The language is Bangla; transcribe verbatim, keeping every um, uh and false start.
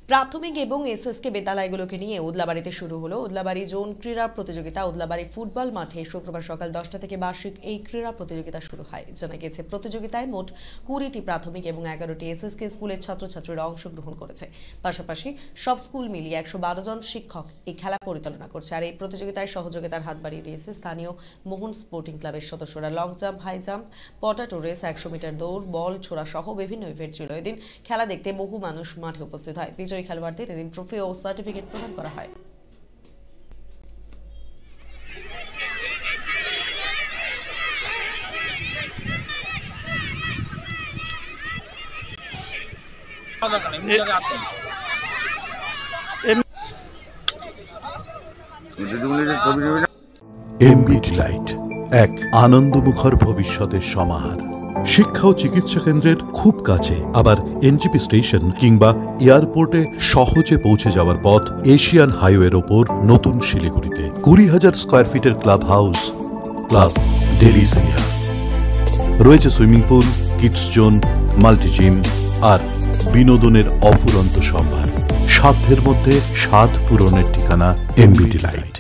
প্রাথমিক এবং এসএসকে বিদ্যালয়গুলোকে নিয়ে উদলাবাড়িতে শুরু হলো উদলাবাড়ি জোন ক্রীড়া প্রতিযোগিতা। উদলাবাড়ি ফুটবল মাঠে শুক্রবার সকাল দশটা থেকে বার্ষিক এই ক্রীড়া প্রতিযোগিতা শুরু হয়। জানা গেছে প্রতিযোগিতায় মোট কুড়িটি প্রাথমিক এবং এগারোটি এসএসকে স্কুলের ছাত্রছাত্রীরা অংশগ্রহণ করেছে। পাশাপাশি সব স্কুল মিলিয়ে একশো বারো জন শিক্ষক এই খেলা পরিচালনা করছে। আর এই প্রতিযোগিতায় সহযোগিতার হাত বাড়িয়ে দিয়েছে স্থানীয় মোহন স্পোর্টিং ক্লাবের সদস্যরা। Long jump, high jump, potato race, একশো মিটার দৌড়, বল ছোড়া সহ বিভিন্ন ইভেন্ট ছিল। এদিন খেলা দেখতে বহু মানুষ মাঠে উপস্থিত হয়। বিজয়ী খেলোয়াড়দের এদিন ট্রফি ও সার্টিফিকেট প্রদান করা হয়। এমবিটি লাইট এক আনন্দমুখর ভবিষ্যতের সমাহার। শিক্ষা ও চিকিৎসা কেন্দ্রের খুব কাছে, আবার এনজিপি স্টেশন কিংবা এয়ারপোর্টে সহজে পৌঁছে যাওয়ার পথ এশিয়ান হাইওয়ের ওপর নতুন শিলিগুড়িতে কুড়ি হাজার স্কোয়ার ফিটের ক্লাব হাউস, ক্লাব ডেলিসিয়া রয়েছে, swimming pool, kids zone, multi gym আর বিনোদনের অফুরন্ত সম্ভার। সাধ্যের মধ্যে স্বাদ পূরণের ঠিকানা এমবিটি লাইট।